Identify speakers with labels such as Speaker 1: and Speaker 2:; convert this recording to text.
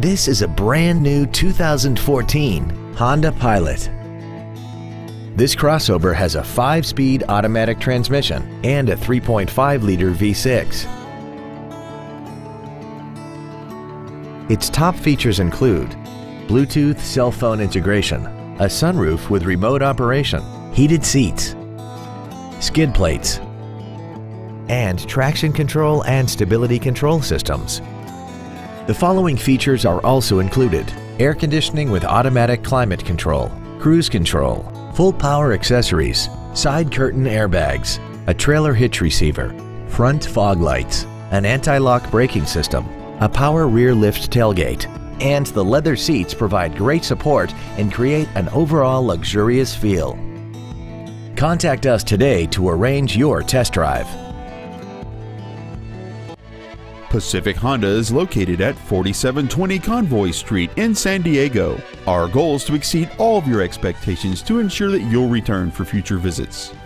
Speaker 1: This is a brand new 2014 Honda Pilot. This crossover has a 5-speed automatic transmission and a 3.5-liter V6. Its top features include Bluetooth cell phone integration, a sunroof with remote operation, heated seats, skid plates, and traction control and stability control systems. The following features are also included: air conditioning with automatic climate control, cruise control, full power accessories, side curtain airbags, a trailer hitch receiver, front fog lights, an anti-lock braking system, a power rear lift tailgate, and the leather seats provide great support and create an overall luxurious feel. Contact us today to arrange your test drive.
Speaker 2: Pacific Honda is located at 4720 Convoy Street in San Diego. Our goal is to exceed all of your expectations to ensure that you'll return for future visits.